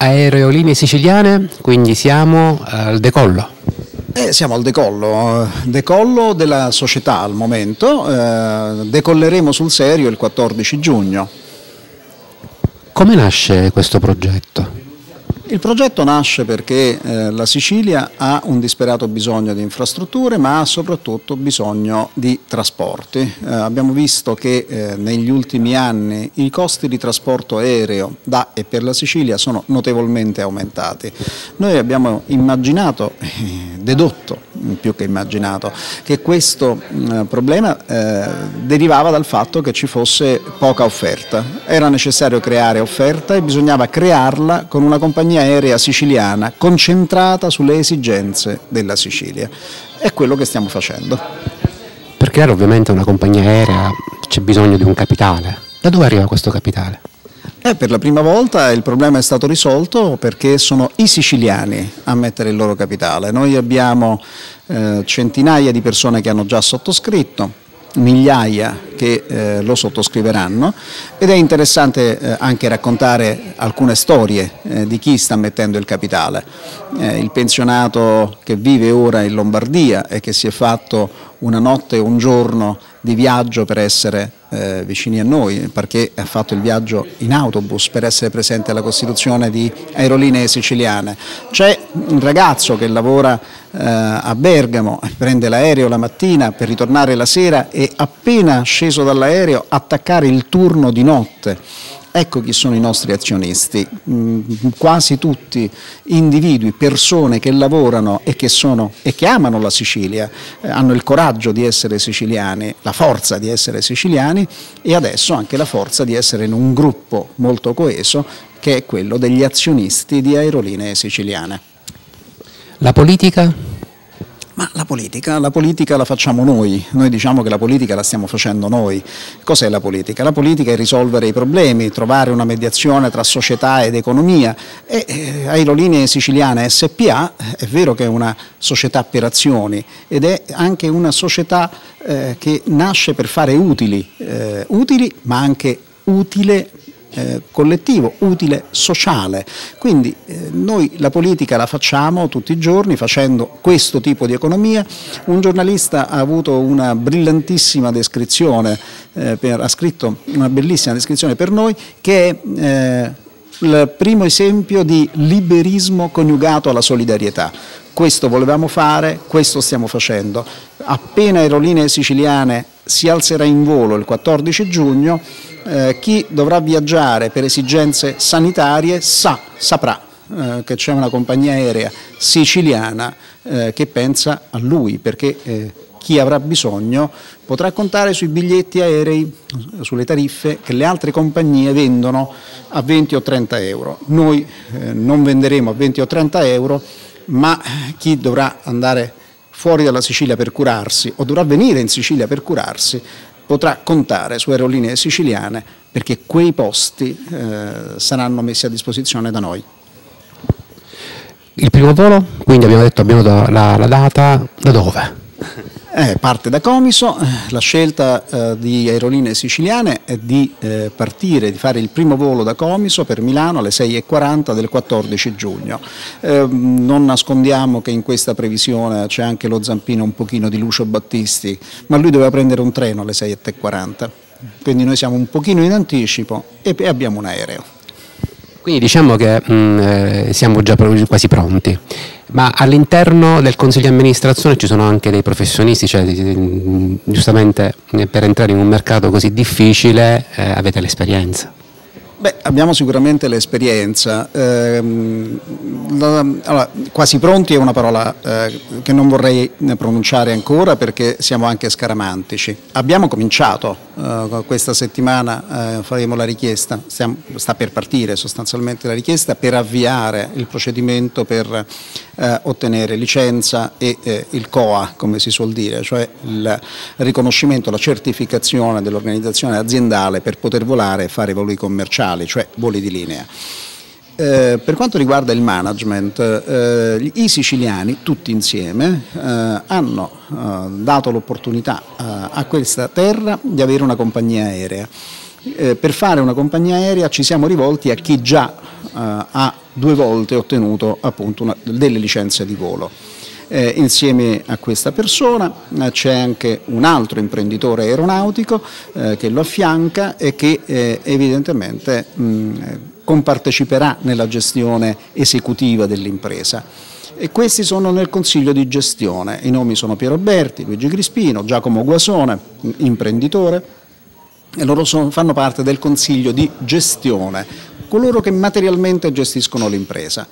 Aerolinee Siciliane, quindi siamo al decollo. Siamo al decollo della società al momento, decolleremo sul serio il 14 giugno. Come nasce questo progetto? Il progetto nasce perché la Sicilia ha un disperato bisogno di infrastrutture, ma ha soprattutto bisogno di trasporti. Abbiamo visto che negli ultimi anni i costi di trasporto aereo da e per la Sicilia sono notevolmente aumentati. Noi abbiamo immaginato, dedotto più che immaginato, che questo problema derivava dal fatto che ci fosse poca offerta. Era necessario creare offerta e bisognava crearla con una compagnia aerea siciliana concentrata sulle esigenze della Sicilia. È quello che stiamo facendo. Per creare ovviamente una compagnia aerea c'è bisogno di un capitale. Da dove arriva questo capitale? Per la prima volta il problema è stato risolto perché sono i siciliani a mettere il loro capitale. Noi abbiamo centinaia di persone che hanno già sottoscritto, migliaia che lo sottoscriveranno, ed è interessante anche raccontare alcune storie di chi sta mettendo il capitale. Il pensionato che vive ora in Lombardia e che si è fatto una notte e un giorno di viaggio per essere vicini a noi, perché ha fatto il viaggio in autobus per essere presente alla costituzione di Aerolinee Siciliane. C'è un ragazzo che lavora a Bergamo, prende l'aereo la mattina per ritornare la sera e appena sceso dall'aereo attaccare il turno di notte. Ecco chi sono i nostri azionisti, quasi tutti individui, persone che lavorano e che amano la Sicilia, hanno il coraggio di essere siciliani, la forza di essere siciliani e adesso anche la forza di essere in un gruppo molto coeso che è quello degli azionisti di Aerolinee Siciliane. La politica? Ma la politica la facciamo noi diciamo che la politica la stiamo facendo noi. Cos'è la politica? La politica è risolvere i problemi, trovare una mediazione tra società ed economia e Aerolinee Siciliane SpA è vero che è una società per azioni ed è anche una società che nasce per fare utili ma anche utile collettivo, utile sociale. Quindi noi la politica la facciamo tutti i giorni facendo questo tipo di economia. Un giornalista ha avuto una brillantissima descrizione, ha scritto una bellissima descrizione per noi che è il primo esempio di liberismo coniugato alla solidarietà. Questo volevamo fare, questo stiamo facendo. Appena Aerolinee Siciliane si alzerà in volo il 14 giugno, chi dovrà viaggiare per esigenze sanitarie saprà che c'è una compagnia aerea siciliana che pensa a lui, perché chi avrà bisogno potrà contare sui biglietti aerei, sulle tariffe che le altre compagnie vendono a 20 o 30 euro. Noi non venderemo a 20 o 30 euro, ma chi dovrà andare fuori dalla Sicilia per curarsi o dovrà venire in Sicilia per curarsi potrà contare su Aerolinee Siciliane perché quei posti saranno messi a disposizione da noi. Il primo volo, quindi abbiamo detto la data, da dove? Parte da Comiso. La scelta di Aerolinee Siciliane è di partire, di fare il primo volo da Comiso per Milano alle 6:40 del 14 giugno. Non nascondiamo che in questa previsione c'è anche lo zampino un pochino di Lucio Battisti, ma lui doveva prendere un treno alle 6:40, quindi noi siamo un pochino in anticipo e abbiamo un aereo. Quindi diciamo che siamo già quasi pronti, ma all'interno del Consiglio di amministrazione ci sono anche dei professionisti, cioè giustamente per entrare in un mercato così difficile avete l'esperienza. Abbiamo sicuramente l'esperienza. Allora, quasi pronti è una parola che non vorrei pronunciare ancora perché siamo anche scaramantici. Abbiamo cominciato, questa settimana faremo la richiesta, sta per partire sostanzialmente la richiesta per avviare il procedimento per ottenere licenza e il COA, come si suol dire, cioè il riconoscimento, la certificazione dell'organizzazione aziendale per poter volare e fare voli commerciali, cioè voli di linea. Per quanto riguarda il management, i siciliani tutti insieme hanno dato l'opportunità a questa terra di avere una compagnia aerea. Per fare una compagnia aerea ci siamo rivolti a chi già ha 2 volte ottenuto appunto delle licenze di volo. Insieme a questa persona c'è anche un altro imprenditore aeronautico che lo affianca e che evidentemente comparteciperà nella gestione esecutiva dell'impresa. E questi sono nel consiglio di gestione. I nomi sono Piero Berti, Luigi Crispino, Giacomo Guasone, imprenditore, e loro fanno parte del consiglio di gestione, coloro che materialmente gestiscono l'impresa.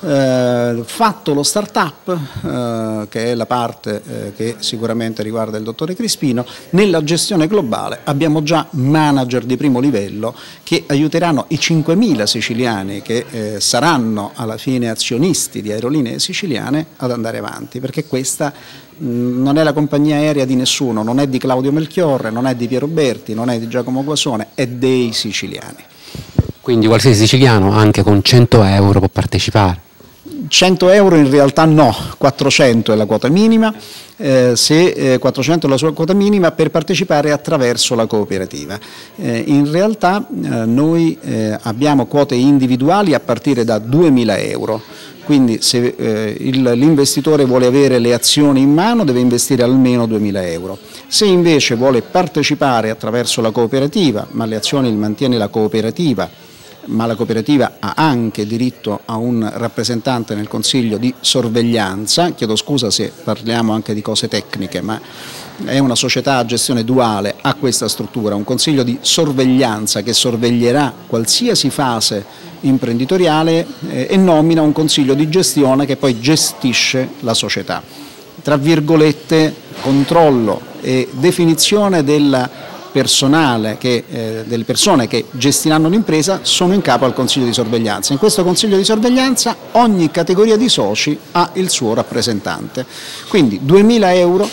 Fatto lo start-up, che è la parte che sicuramente riguarda il dottore Crispino, nella gestione globale abbiamo già manager di primo livello che aiuteranno i 5.000 siciliani che saranno alla fine azionisti di Aerolinee Siciliane ad andare avanti, perché questa non è la compagnia aerea di nessuno, non è di Claudio Melchiorre, non è di Piero Berti, non è di Giacomo Guasone, è dei siciliani. Quindi qualsiasi siciliano anche con 100 euro può partecipare? 100 euro in realtà no, 400 è la quota minima, 400 è la sua quota minima per partecipare attraverso la cooperativa. In realtà noi abbiamo quote individuali a partire da 2.000 euro. Quindi se l'investitore vuole avere le azioni in mano deve investire almeno 2.000 euro. Se invece vuole partecipare attraverso la cooperativa, ma le azioni le mantiene la cooperativa, ma la cooperativa ha anche diritto a un rappresentante nel consiglio di sorveglianza, chiedo scusa se parliamo anche di cose tecniche, ma è una società a gestione duale, ha questa struttura, un consiglio di sorveglianza che sorveglierà qualsiasi fase imprenditoriale e nomina un consiglio di gestione che poi gestisce la società. Tra virgolette, controllo e definizione del personale delle persone che gestiranno l'impresa sono in capo al consiglio di sorveglianza. In questo consiglio di sorveglianza ogni categoria di soci ha il suo rappresentante. Quindi 2.000 euro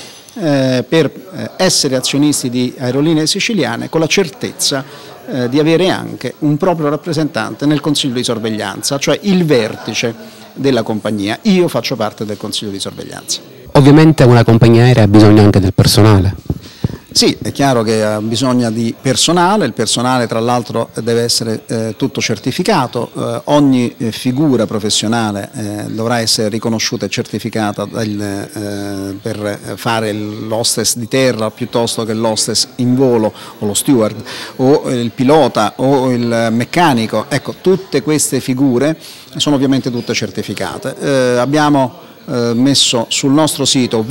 per essere azionisti di Aerolinee Siciliane con la certezza di avere anche un proprio rappresentante nel consiglio di sorveglianza, cioè il vertice della compagnia. Io faccio parte del consiglio di sorveglianza. Ovviamente una compagnia aerea ha bisogno anche del personale. Sì, è chiaro che ha bisogno di personale, il personale tra l'altro deve essere tutto certificato, ogni figura professionale dovrà essere riconosciuta e certificata per fare l'hostess di terra piuttosto che l'hostess in volo o lo steward o il pilota o il meccanico. Ecco, tutte queste figure sono ovviamente tutte certificate. Abbiamo messo sul nostro sito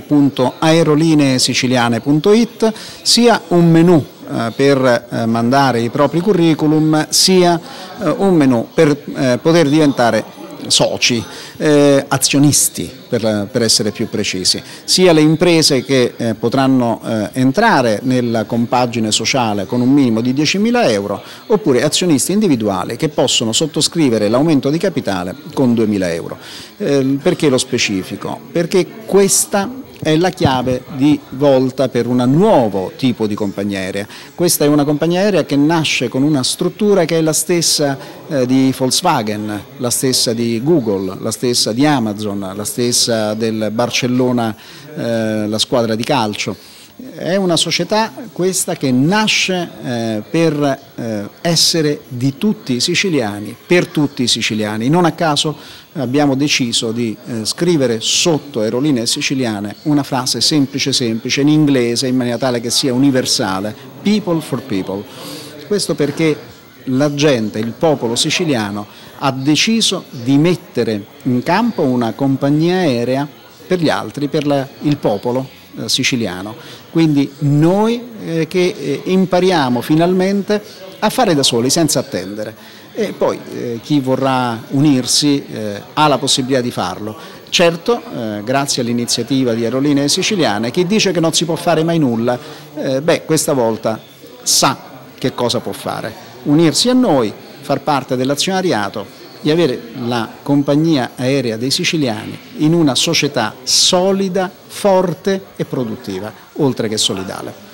www.aerolineesiciliane.it sia un menu per mandare i propri curriculum, sia un menu per poter diventare soci, azionisti per essere più precisi, sia le imprese che potranno entrare nella compagine sociale con un minimo di 10.000 euro, oppure azionisti individuali che possono sottoscrivere l'aumento di capitale con 2.000 euro. Perché lo specifico? Perché questa è la chiave di volta per un nuovo tipo di compagnia aerea. Questa è una compagnia aerea che nasce con una struttura che è la stessa di Volkswagen, la stessa di Google, la stessa di Amazon, la stessa del Barcellona, la squadra di calcio. È una società questa che nasce per essere di tutti i siciliani, per tutti i siciliani. Non a caso abbiamo deciso di scrivere sotto Aerolinee Siciliane una frase semplice semplice in inglese in maniera tale che sia universale: people for people. Questo perché la gente, il popolo siciliano ha deciso di mettere in campo una compagnia aerea per gli altri, per il popolo siciliano. Quindi noi che impariamo finalmente a fare da soli senza attendere, e poi chi vorrà unirsi ha la possibilità di farlo. Certo, grazie all'iniziativa di Aerolinee Siciliane, chi dice che non si può fare mai nulla, questa volta sa che cosa può fare: unirsi a noi, far parte dell'azionariato e avere la compagnia aerea dei siciliani in una società solida, forte e produttiva, oltre che solidale.